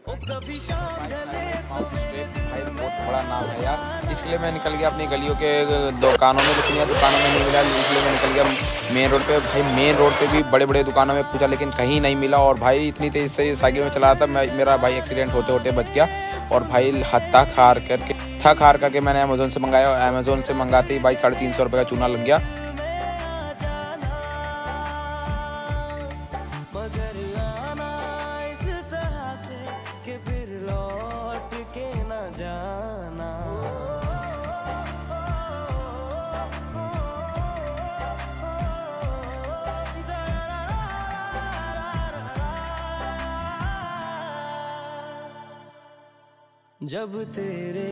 भाई बहुत बड़ा नाम है यार, इसलिए मैं निकल गया अपनी गलियों के दुकानों में, लेकिन यार दुकानों में नहीं मिला, इसलिए मैं निकल गया मेन रोड पे। भाई मेन रोड पे भी बड़े बड़े दुकानों में पूछा लेकिन कहीं नहीं मिला, और भाई इतनी तेज़ से साइकिल में चला रहा था मेरा भाई एक्सीडेंट होते होते बच गया। और भाई थक हार करके मैंने अमेज़ोन से मंगाया, और अमेज़ोन से मंगाते ही भाई 350 रुपये का चूना लग गया। जब तेरे